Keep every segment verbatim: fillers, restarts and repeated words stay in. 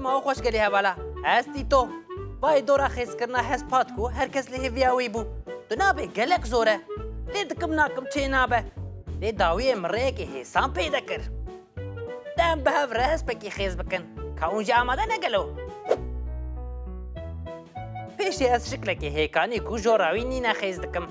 ما خوش گلی هوالا هستی تو وای دورا خیز کرنا هست پات کو هر کس لی هویاوی بو دنابه گلک زوره لی دکم ناکم چه نابه لی داوی مره که حسان پیدا کر دم به هفره هست بکی خیز بکن که اونجا آماده نگلو پیشی از شکل که هیکانی کو جوراوی نینا خیز دکم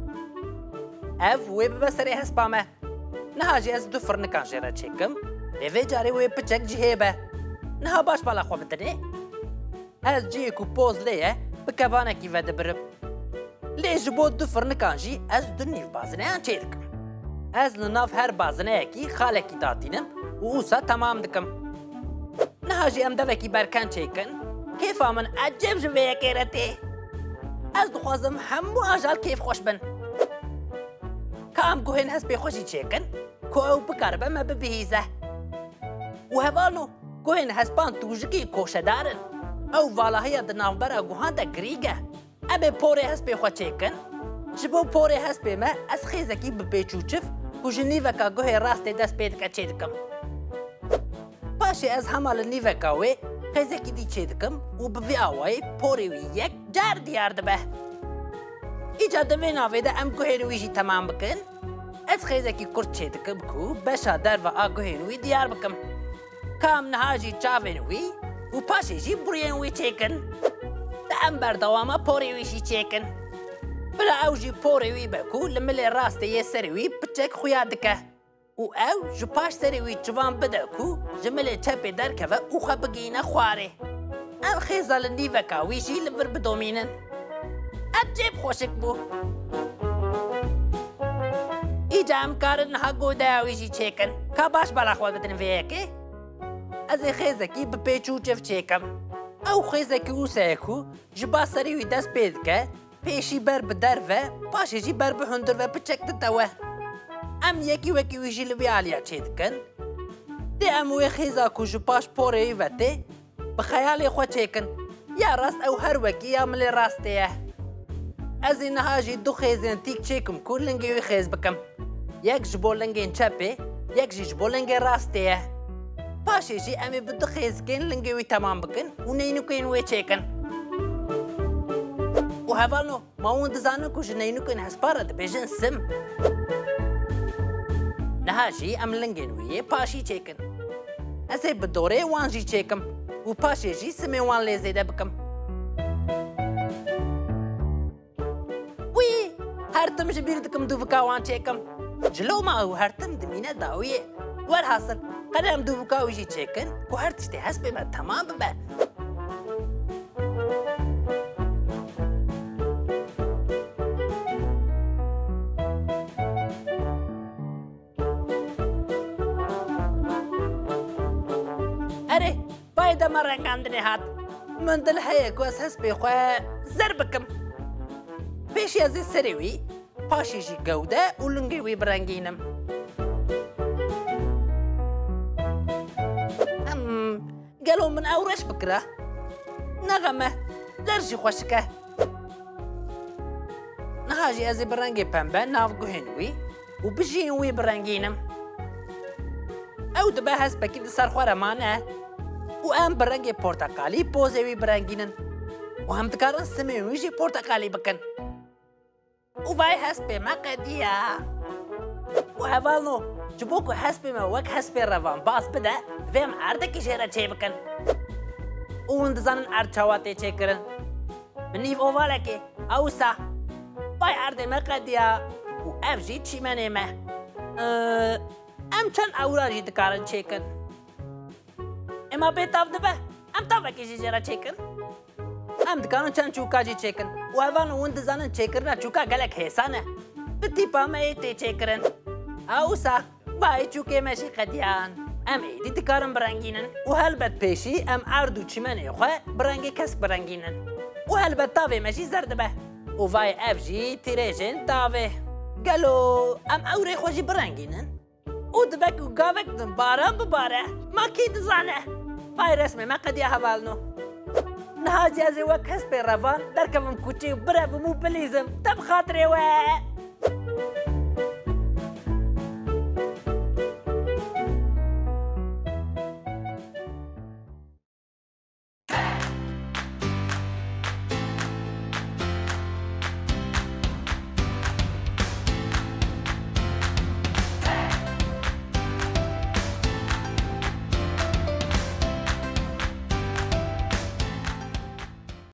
اف وی ببسری هست بامه نهاجی از دو فرنکان جیره چکم لیوی جاری وی پچک جهیبه نها باش بالا خواه بدنه از جی کو پوز لیه بکوانه کی وده برم لی جبو دو فرنکان جی از دو نیف بازنه آن چه دکم از لناف هر بازنه کی خاله کی داتینم و اوسا تمام دکم نهاجی ام دوه کی برکن چکن کیف آمن عجب جوه کرده از دخوازم همو آجال کیف خوش بن که ام گوهن هست بی خوشی چکن که او بکاربه ما ببهیزه و هوالو گوهن هست بان توجگی کوشه دارن او والاهی دنافبرا گوهان دا گریگه ابه پوره هست بی خو چکن جبو پوره هست بی ما از خیزکی بپیچو چف که نیوکا گوه راست دست پید که چه دکم پاشی از همال نیوکاوی خیزکی دی چه دکم و بوی آوائی پوری وی یک جار دیار دبه ایجاد وی ناوی ده ام گوهنوی جی تمام بکن از خیزکی کرد چه دکم کو بشا در و آگوهنوی دیار بکم کام نهاجی چاوینوی و پاشی جی برینوی چکن ده ام بردواما پوریوی جی چکن بلا او جی پوریوی بکو لملی راست یه سریوی پچک خویا دکه و او جو پاش سریوی جوان بده کو جملی چپی در که و او خبگینه خواره ام خیزال نیوکاوی جی لبر بدومینن عجب خوشک بو ایجا ام کارن ها گوداوی جی چکن که باش بالا خواد بدن ویکه از خیزکی بپیچو چف چکم او خیزکی او سیکو جبا سریوی دست پید که پیشی بر بدر و پاشی جی بر بهندر و پچک دتوه ام یکی وکی ویجی لوی آلیا چید کن دی ام وی خیزا کو جباش پوری و تی بخیالی خو چکن یا راست او هر وکی یا ملی راستیه از اینها جی دو خیزین تیک چکم کو لنگی وی خیز بکم یک جبو لنگین چپی یک جی جبو لنگین راستیه پاشی جی امی بدو خیز کن لنگی وی تمام بکن و نینو کن وی چکن و هوالنو ما اون دزانو کو جنینو کن هسپارا دبیجن سم نها جی ام لنگین وی پاشی چکن ازی بدوره وان جی چکم و پاشی جی سمی وان لیزیده بکم وی هر تم جبیر دکم دو بکا وان چکم جلو ما هو هر تم دمینه داویه ور حاصل قدم دو بکا ویجی چکن کو هر تشتی هست ببه تمام ببه اره باید ما رنگاندنی هات من دل حیه کو از هست بخواه زر بکم پیشی از سریوی پاشی جی گوده و لنگی وی برنگینم قالوا من أورش بكرة نغمة درجي خوشكة نهاجي أزي برانجي بامبا نافقو هنوي وبجي وي برانجينم أو دبا هسبا كي صار خوارا مانا وأم برانجي بورتقالي بوزي وي برانجينن وهم تكارن سمي ويجي بورتقالي بكن وباي هسبا ما قديا وهفالنو جبوكو هسبا ما وك هسبا رفان باس بدا فهم عردك شيرا چه بکن اون دزانن عرد چواته چه کرن منیف اوواله که اوسا بای عرد مقدیا و اف جی چی منه مه ام چند اورا جی دکارن چه کن اما بیتاف دبه ام تافه کشی جیرا چه کن ام دکارن چند چوکا جی چه کن و اوان اون دزانن چه کرنا چوکا گلک حسانه بتی پامه ایتی چه کرن اوسا بای چوکه مشی قدیان ام ایدی دکارم برانگینن و هلبت پیشی ام عردو چیمنه خواه برانگی کس برانگینن و هلبت تاوه مشی زرد به و وای اف جی تیریجن تاوه گلو ام اوره خوشی برانگینن و دبک و گاوک دن بارم بباره ما کی دزانه وای رسمه ما قدیا حوالنو نها جازي وك هسبي رفان دركبم كوتشي برافو مو بليزم تب خاطري واه